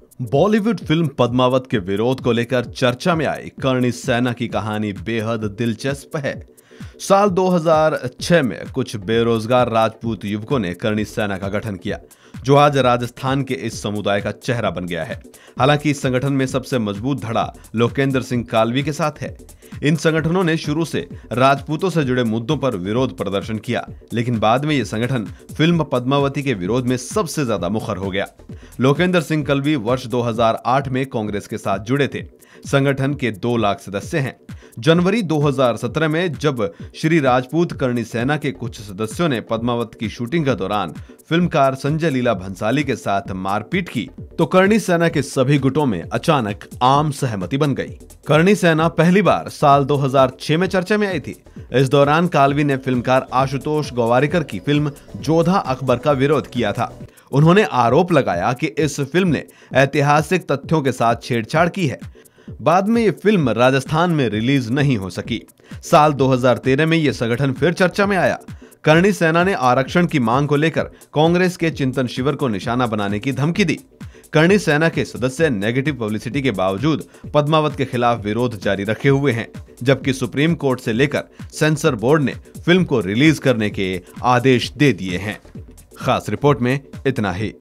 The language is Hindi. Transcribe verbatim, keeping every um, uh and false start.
बॉलीवुड फिल्म पद्मावत के विरोध को लेकर चर्चा में आई करणी सेना की कहानी बेहद दिलचस्प है। साल दो हज़ार छह में कुछ बेरोजगार राजपूत युवकों ने करणी सेना का गठन किया, जो आज राजस्थान के इस समुदाय का चेहरा बन गया है। हालांकि इस संगठन में सबसे मजबूत धड़ा लोकेंद्र सिंह कालवी के साथ है। इन संगठनों ने शुरू से राजपूतों से जुड़े मुद्दों पर विरोध प्रदर्शन किया, लेकिन बाद में यह संगठन फिल्म पद्मावती के विरोध में सबसे ज्यादा मुखर हो गया। लोकेंद्र सिंह कलवी वर्ष दो हज़ार आठ में कांग्रेस के साथ जुड़े थे। संगठन के दो लाख सदस्य हैं। जनवरी दो हज़ार सत्रह में जब श्री राजपूत करणी सेना के कुछ सदस्यों ने पद्मावत की शूटिंग के दौरान फिल्मकार संजय लीला भंसाली के साथ मारपीट की, तो करणी सेना के सभी गुटों में अचानक आम सहमति बन गई। करणी सेना पहली बार साल दो हज़ार छह में चर्चा में आई थी। इस दौरान कालवी ने फिल्मकार आशुतोष गोवारिकर की फिल्म जोधा अकबर का विरोध किया था। उन्होंने आरोप लगाया कि इस फिल्म ने ऐतिहासिक तथ्यों के साथ छेड़छाड़ की है। बाद में यह फिल्म राजस्थान में रिलीज नहीं हो सकी। साल दो हज़ार तेरह में यह संगठन फिर चर्चा में आया। करणी सेना ने आरक्षण की मांग को लेकर कांग्रेस के चिंतन शिविर को निशाना बनाने की धमकी दी। करणी सेना के सदस्य नेगेटिव पब्लिसिटी के बावजूद पद्मावत के खिलाफ विरोध जारी रखे हुए हैं, जबकि सुप्रीम कोर्ट से लेकर सेंसर बोर्ड ने फिल्म को रिलीज करने के आदेश दे दिए हैं। खास रिपोर्ट में इतना ही।